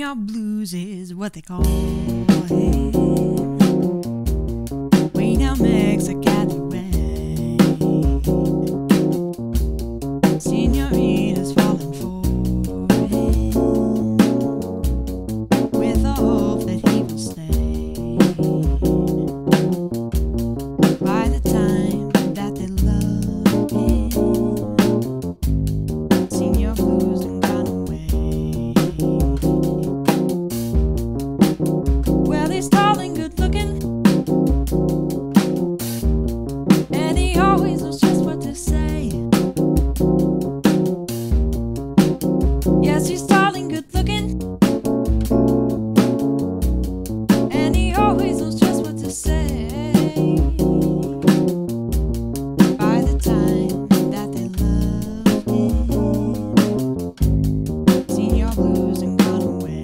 Señor blues is what they call it. Way down Mexico way. Señorita's falling for him with the hope that he will stay. By the time that they love him, Señor blues and gone away. Well, he's tall and good looking, and he always knows just what to say. Yes, he's tall and good looking, and he always knows just what to say. By the time that they love him, Señor blues and gone away.